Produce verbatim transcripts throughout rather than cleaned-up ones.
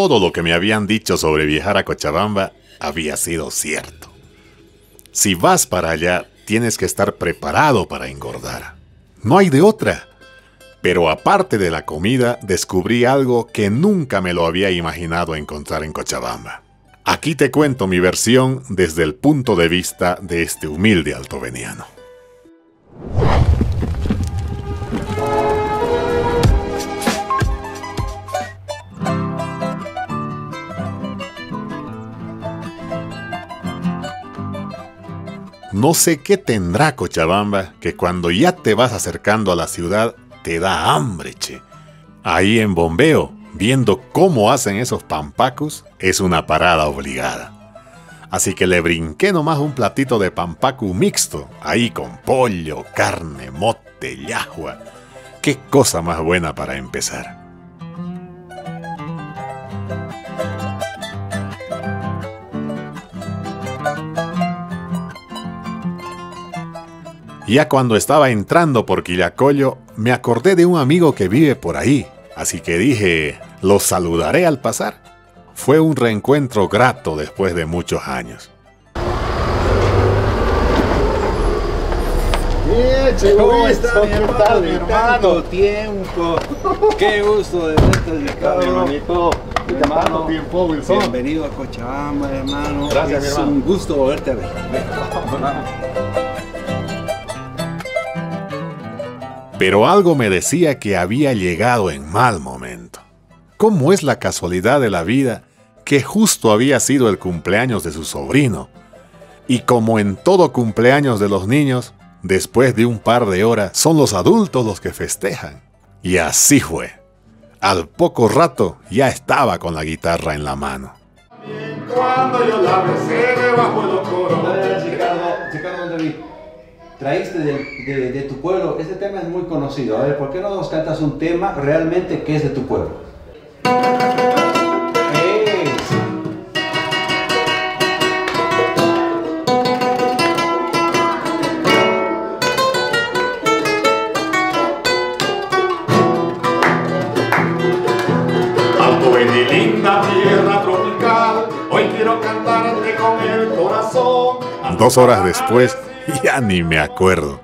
todo lo que me habían dicho sobre viajar a Cochabamba había sido cierto. Si vas para allá, tienes que estar preparado para engordar. No hay de otra. Pero aparte de la comida, descubrí algo que nunca me lo había imaginado encontrar en Cochabamba. Aquí te cuento mi versión desde el punto de vista de este humilde altoveniano. No sé qué tendrá Cochabamba que cuando ya te vas acercando a la ciudad te da hambre, che. Ahí en Bombeo, viendo cómo hacen esos pampacus, es una parada obligada. Así que le brinqué nomás un platito de pampacu mixto, ahí con pollo, carne, mote, llajua. Qué cosa más buena para empezar. Ya cuando estaba entrando por Quillacollo, me acordé de un amigo que vive por ahí, así que dije, lo saludaré al pasar. Fue un reencuentro grato después de muchos años. Bien, ¿Cómo está mi hermano? mi hermano? Tiempo. Qué gusto de verte, Ricardo, hermanito. ¿Cuánto tiempo, Wilson? Bienvenido a Cochabamba, hermano. Gracias, mi es hermano. un gusto volverte a ver. Pero algo me decía que había llegado en mal momento. ¿Cómo es la casualidad de la vida que justo había sido el cumpleaños de su sobrino? Y como en todo cumpleaños de los niños, después de un par de horas son los adultos los que festejan. Y así fue. Al poco rato ya estaba con la guitarra en la mano. Cuando yo la besé debajo de los coros. Ricardo, Ricardo, ¿dónde vi? Traíste de, de, de tu pueblo, este tema es muy conocido. A ver, ¿por qué no nos cantas un tema realmente que es de tu pueblo? Es. Alto Beni, linda tierra tropical, hoy quiero cantarte con el corazón. Dos horas después, ya ni me acuerdo.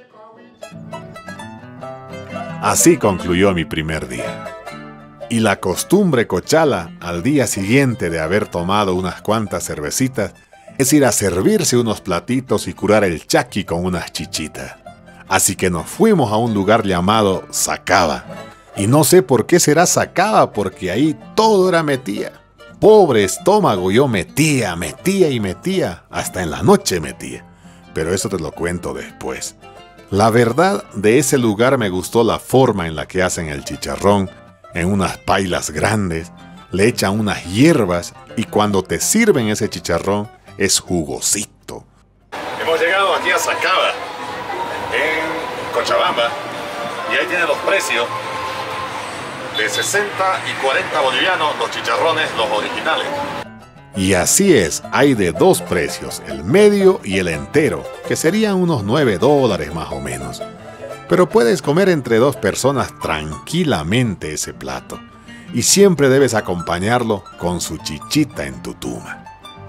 Así concluyó mi primer día. Y la costumbre cochala, al día siguiente de haber tomado unas cuantas cervecitas, es ir a servirse unos platitos y curar el chaki con unas chichitas. Así que nos fuimos a un lugar llamado Sacaba. Y no sé por qué será Sacaba, porque ahí todo era metía. Pobre estómago, yo metía, metía y metía, hasta en la noche metía. Pero eso te lo cuento después. La verdad, de ese lugar me gustó la forma en la que hacen el chicharrón, en unas pailas grandes, le echan unas hierbas y cuando te sirven ese chicharrón es jugosito. Hemos llegado aquí a Sacaba, en Cochabamba, y ahí tienen los precios. De sesenta y cuarenta bolivianos los chicharrones, los originales. Y así es, hay de dos precios, el medio y el entero, que serían unos nueve dólares más o menos. Pero puedes comer entre dos personas tranquilamente ese plato. Y siempre debes acompañarlo con su chichita en tu tuma.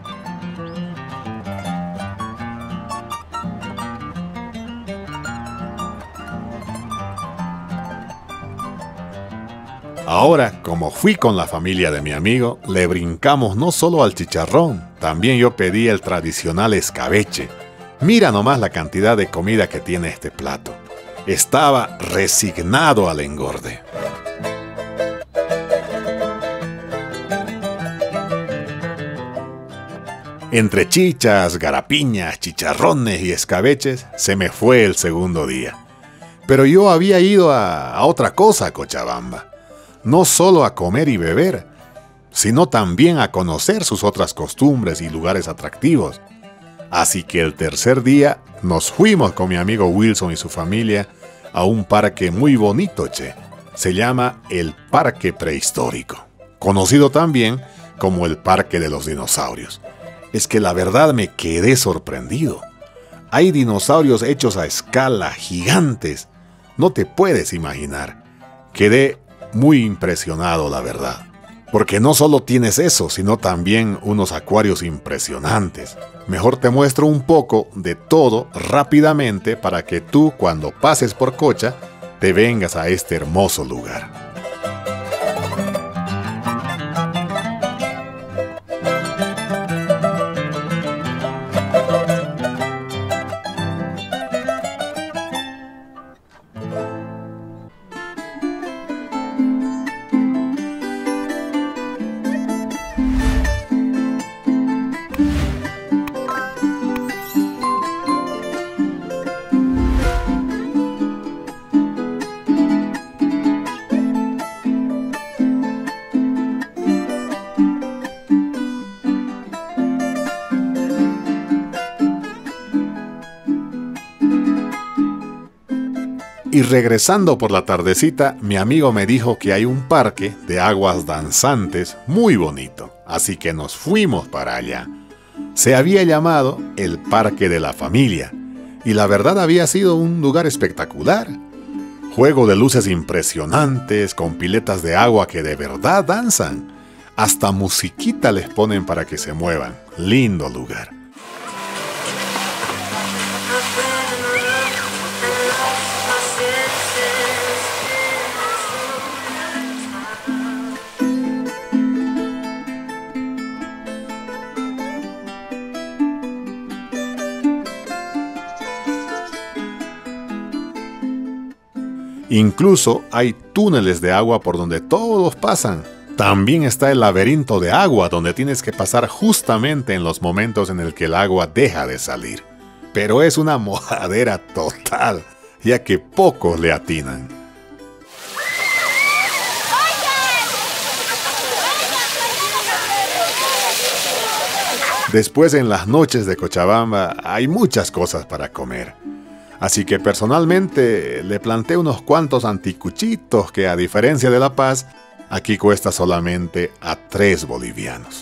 Ahora, como fui con la familia de mi amigo, le brincamos no solo al chicharrón, también yo pedí el tradicional escabeche. Mira nomás la cantidad de comida que tiene este plato. Estaba resignado al engorde. Entre chichas, garapiñas, chicharrones y escabeches, se me fue el segundo día. Pero yo había ido a, a otra cosa a Cochabamba. No solo a comer y beber, sino también a conocer sus otras costumbres y lugares atractivos. Así que el tercer día nos fuimos con mi amigo Wilson y su familia a un parque muy bonito, che. Se llama el Parque Prehistórico, conocido también como el Parque de los Dinosaurios. Es que la verdad me quedé sorprendido. Hay dinosaurios hechos a escala, gigantes. No te puedes imaginar. Quedé muy impresionado, la verdad. Porque no solo tienes eso, sino también unos acuarios impresionantes. Mejor te muestro un poco de todo rápidamente para que tú, cuando pases por Cocha, te vengas a este hermoso lugar. Y regresando por la tardecita, mi amigo me dijo que hay un parque de aguas danzantes muy bonito, así que nos fuimos para allá. Se había llamado el Parque de la Familia, y la verdad había sido un lugar espectacular. Juego de luces impresionantes, con piletas de agua que de verdad danzan. Hasta musiquita les ponen para que se muevan. Lindo lugar. Incluso hay túneles de agua por donde todos pasan. También está el laberinto de agua, donde tienes que pasar justamente en los momentos en el que el agua deja de salir. Pero es una mojadera total, ya que pocos le atinan. Después, en las noches de Cochabamba hay muchas cosas para comer. Así que personalmente le planté unos cuantos anticuchitos que, a diferencia de La Paz, aquí cuesta solamente a tres bolivianos.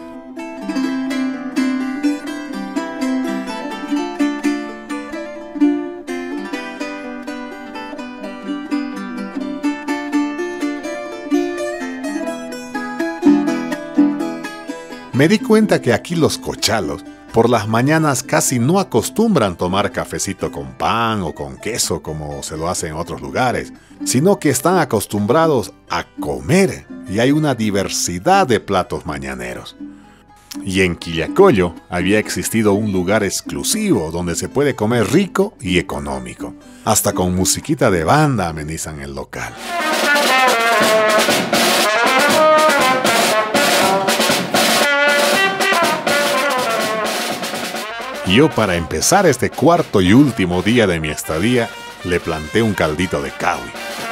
Me di cuenta que aquí los cochalos por las mañanas casi no acostumbran tomar cafecito con pan o con queso como se lo hace en otros lugares, sino que están acostumbrados a comer, y hay una diversidad de platos mañaneros. Y en Quillacollo había existido un lugar exclusivo donde se puede comer rico y económico. Hasta con musiquita de banda amenizan el local. Yo, para empezar este cuarto y último día de mi estadía, le planté un caldito de caui.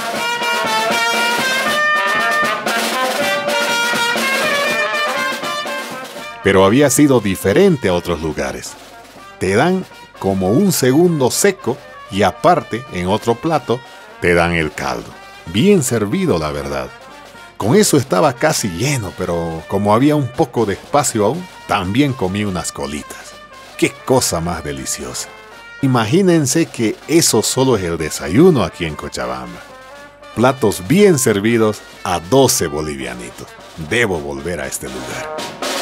Pero había sido diferente a otros lugares. Te dan como un segundo seco y aparte, en otro plato, te dan el caldo. Bien servido, la verdad. Con eso estaba casi lleno, pero como había un poco de espacio aún, también comí unas colitas. ¡Qué cosa más deliciosa! Imagínense que eso solo es el desayuno aquí en Cochabamba. Platos bien servidos a doce bolivianitos. Debo volver a este lugar.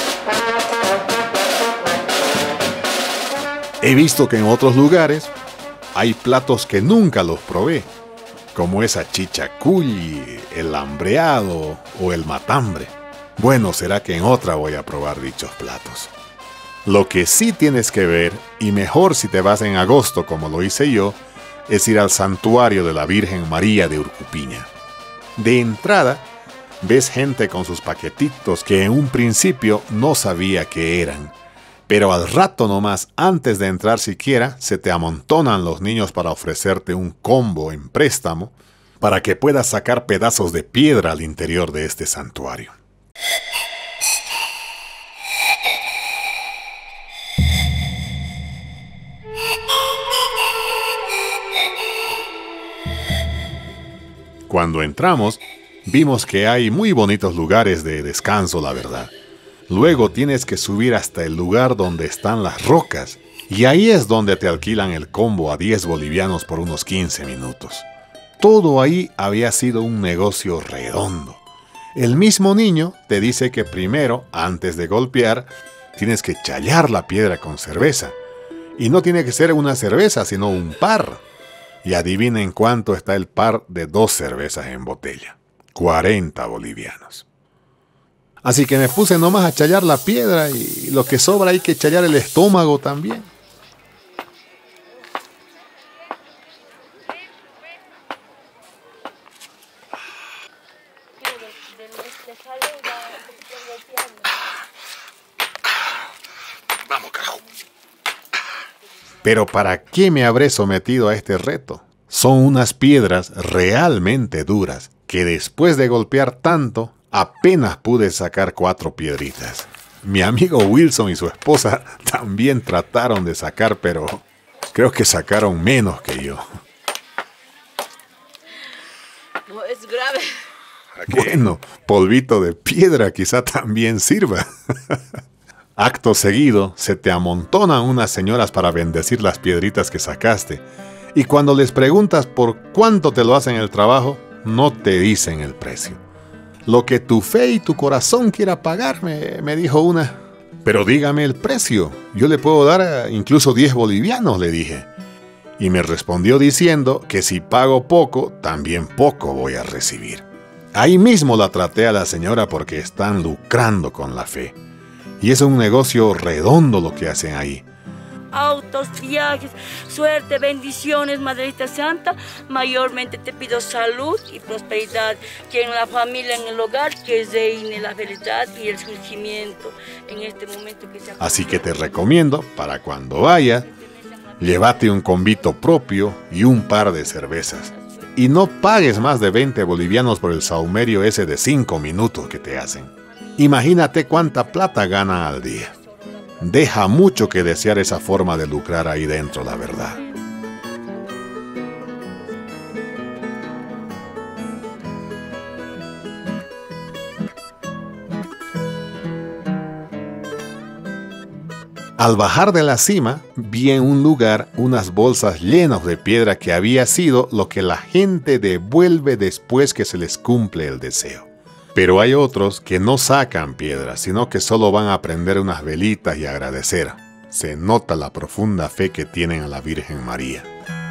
He visto que en otros lugares hay platos que nunca los probé, como esa chicha culli, el hambreado o el matambre. Bueno, será que en otra voy a probar dichos platos. Lo que sí tienes que ver, y mejor si te vas en agosto como lo hice yo, es ir al santuario de la Virgen María de Urcupiña. De entrada, ves gente con sus paquetitos que en un principio no sabía qué eran, pero al rato nomás, antes de entrar siquiera, se te amontonan los niños para ofrecerte un combo en préstamo para que puedas sacar pedazos de piedra al interior de este santuario. Cuando entramos, vimos que hay muy bonitos lugares de descanso, la verdad. Luego tienes que subir hasta el lugar donde están las rocas, y ahí es donde te alquilan el combo a diez bolivianos por unos quince minutos. Todo ahí había sido un negocio redondo. El mismo niño te dice que primero, antes de golpear, tienes que challar la piedra con cerveza. Y no tiene que ser una cerveza, sino un par. Y adivinen cuánto está el par de dos cervezas en botella. cuarenta bolivianos. Así que me puse nomás a challar la piedra y lo que sobra hay que challar el estómago también. Vamos, carajo. Pero ¿para qué me habré sometido a este reto? Son unas piedras realmente duras, que después de golpear tanto, apenas pude sacar cuatro piedritas. Mi amigo Wilson y su esposa también trataron de sacar, pero creo que sacaron menos que yo. No, es grave. Bueno, polvito de piedra quizá también sirva. Acto seguido, se te amontonan unas señoras para bendecir las piedritas que sacaste. Y cuando les preguntas por cuánto te lo hacen el trabajo, no te dicen el precio. Lo que tu fe y tu corazón quiera pagar, me, me dijo una. Pero dígame el precio, yo le puedo dar incluso diez bolivianos, le dije. Y me respondió diciendo que si pago poco, también poco voy a recibir. Ahí mismo la traté a la señora porque están lucrando con la fe. Y es un negocio redondo lo que hacen ahí. Autos, viajes, suerte, bendiciones, Madrecita Santa. Mayormente te pido salud y prosperidad, que en la familia, en el hogar, que reine la felicidad y el surgimiento en este momento que se ha... Así que te recomiendo, para cuando vayas, llévate un convito propio y un par de cervezas. Y no pagues más de veinte bolivianos por el saumerio ese de cinco minutos que te hacen. Imagínate cuánta plata ganan al día. Deja mucho que desear esa forma de lucrar ahí dentro, la verdad. Al bajar de la cima, vi en un lugar unas bolsas llenas de piedra que había sido lo que la gente devuelve después que se les cumple el deseo. Pero hay otros que no sacan piedras, sino que solo van a prender unas velitas y agradecer. Se nota la profunda fe que tienen a la Virgen María.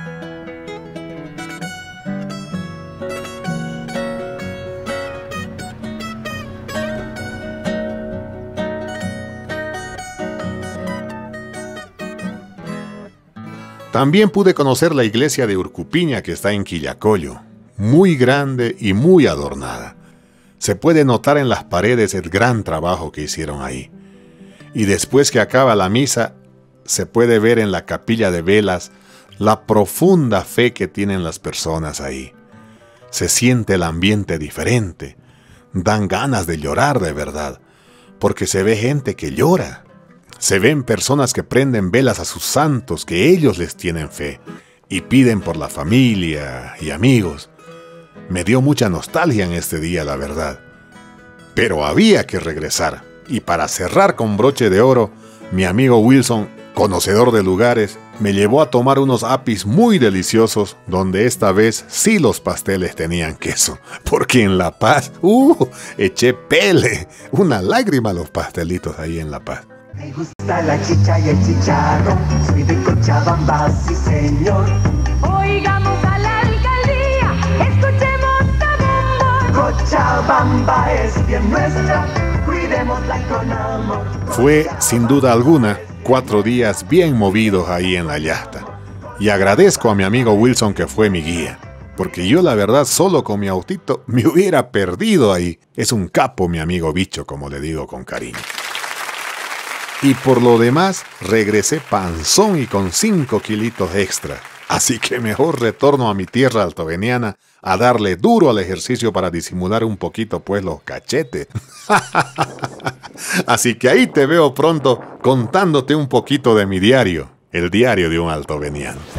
También pude conocer la iglesia de Urcupiña que está en Quillacollo, muy grande y muy adornada. Se puede notar en las paredes el gran trabajo que hicieron ahí. Y después que acaba la misa, se puede ver en la capilla de velas la profunda fe que tienen las personas ahí. Se siente el ambiente diferente. Dan ganas de llorar de verdad, porque se ve gente que llora. Se ven personas que prenden velas a sus santos, que ellos les tienen fe, y piden por la familia y amigos. Me dio mucha nostalgia en este día, la verdad. Pero había que regresar. Y para cerrar con broche de oro, mi amigo Wilson, conocedor de lugares, me llevó a tomar unos apis muy deliciosos, donde esta vez sí los pasteles tenían queso. Porque en La Paz, ¡uh! Eché pele. Una lágrima a los pastelitos ahí en La Paz. Me gusta la chicha y el chicharrón, soy de Cochabamba, sí señor. Oigamos a la alcaldía, escuchemos a Bombo. Cochabamba es bien nuestra, cuidémosla con amor. Fue, sin duda alguna, cuatro días bien movidos ahí en la yasta. Y agradezco a mi amigo Wilson que fue mi guía, porque yo la verdad solo con mi autito me hubiera perdido ahí. Es un capo mi amigo Bicho, como le digo con cariño. Y por lo demás, regresé panzón y con cinco kilitos extra. Así que mejor retorno a mi tierra altoveniana a darle duro al ejercicio para disimular un poquito pues los cachetes. Así que ahí te veo pronto contándote un poquito de mi diario, el diario de un altoveniano.